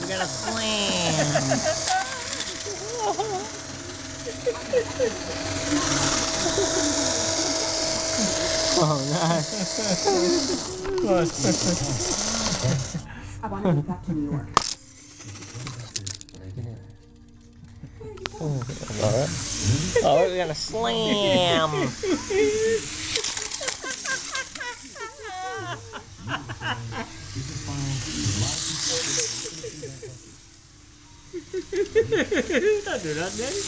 We're gonna slam. Oh no. I want to get back to New York. Alright, we're gonna slam. Don't do that, Daddy.